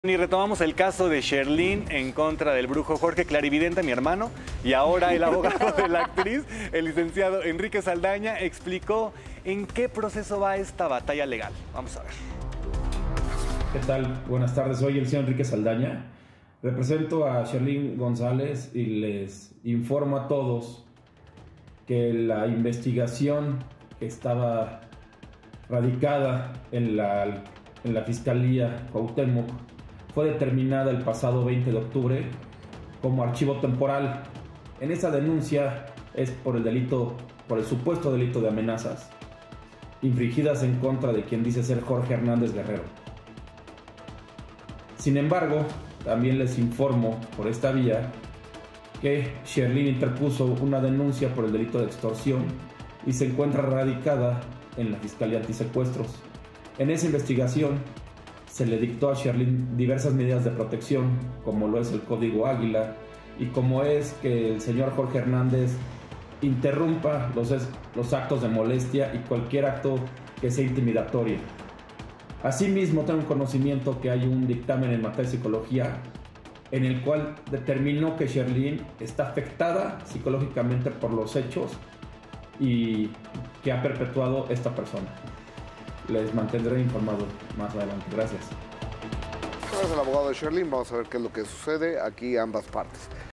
Y retomamos el caso de Sherlyn en contra del brujo Jorge Clarividente, mi hermano, y ahora el abogado de la actriz, el licenciado Enrique Saldaña, explicó en qué proceso va esta batalla legal. Vamos a ver. ¿Qué tal? Buenas tardes, soy el señor Enrique Saldaña. Represento a Sherlyn González y les informo a todos que la investigación que estaba radicada en la Fiscalía Cuauhtémoc fue determinada el pasado 20 de octubre como archivo temporal. En esa denuncia es por el supuesto delito de amenazas infringidas en contra de quien dice ser Jorge Hernández Guerrero. Sin embargo, también les informo por esta vía que Sherlyn interpuso una denuncia por el delito de extorsión y se encuentra radicada en la Fiscalía Antisecuestros. En esa investigación se le dictó a Sherlyn diversas medidas de protección, como lo es el Código Águila y como es que el señor Jorge Hernández interrumpa los actos de molestia y cualquier acto que sea intimidatorio. Asimismo, tengo conocimiento que hay un dictamen en materia de psicología en el cual determinó que Sherlyn está afectada psicológicamente por los hechos y que ha perpetuado esta persona. Les mantendré informado más adelante. Gracias. Gracias al abogado de Sherlyn. Vamos a ver qué es lo que sucede aquí ambas partes.